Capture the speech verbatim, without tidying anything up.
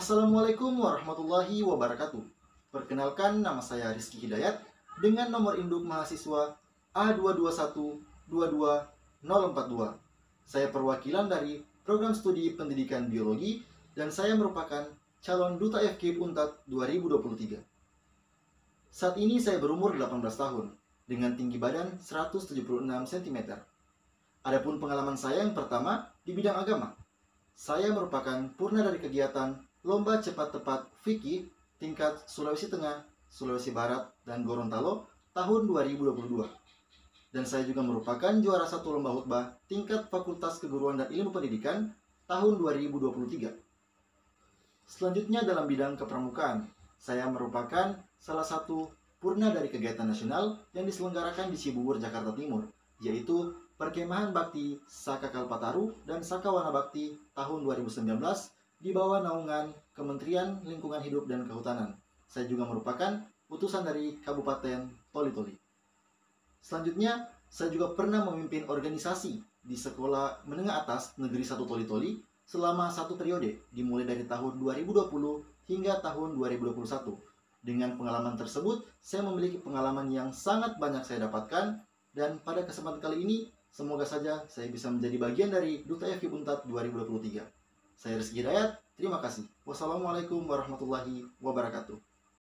Assalamualaikum warahmatullahi wabarakatuh. Perkenalkan, nama saya Rizky Hidayat dengan nomor induk mahasiswa A dua dua satu dua dua nol empat dua. Saya perwakilan dari program studi pendidikan biologi dan saya merupakan calon duta F K I P Unpad dua ribu dua puluh tiga. Saat ini saya berumur delapan belas tahun dengan tinggi badan seratus tujuh puluh enam sentimeter. Adapun pengalaman saya yang pertama di bidang agama. Saya merupakan purna dari kegiatan Lomba Cepat Tepat Fikih tingkat Sulawesi Tengah, Sulawesi Barat, dan Gorontalo tahun dua ribu dua puluh dua. Dan saya juga merupakan juara satu lomba khutbah tingkat Fakultas Keguruan dan Ilmu Pendidikan tahun dua ribu dua puluh tiga. Selanjutnya dalam bidang kepramukaan, saya merupakan salah satu purna dari kegiatan nasional yang diselenggarakan di Cibubur, Jakarta Timur, yaitu Perkemahan Bakti Saka Kalpataru dan Saka Wana Bakti tahun dua ribu sembilan belas di bawah naungan Kementerian Lingkungan Hidup dan Kehutanan. Saya juga merupakan utusan dari Kabupaten Toli-Toli. Selanjutnya, saya juga pernah memimpin organisasi di Sekolah Menengah Atas Negeri satu Toli-Toli selama satu periode, dimulai dari tahun dua ribu dua puluh hingga tahun dua ribu dua puluh satu. Dengan pengalaman tersebut, saya memiliki pengalaman yang sangat banyak saya dapatkan, dan pada kesempatan kali ini, semoga saja saya bisa menjadi bagian dari Duta F K I P Unpad dua ribu dua puluh tiga. Saya Rizky Hidayat, terima kasih. Wassalamualaikum warahmatullahi wabarakatuh.